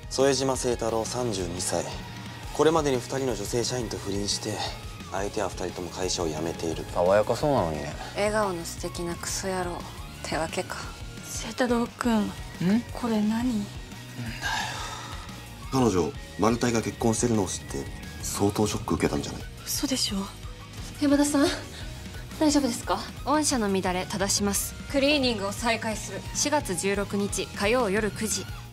副島清太郎32歳。これまでに2人の女性社員と不倫して、相手は2人とも会社を辞めている。 爽やかそうなのにね。 笑顔の素敵なクソ野郎ってわけか。 清太郎くん、これ何？ 彼女、マルタイが結婚してるのを知って相当ショック受けたんじゃない？ 嘘でしょ。 山田さん、大丈夫ですか？ 御社の乱れ正します。クリーニングを再開する。4月16日火曜夜9時。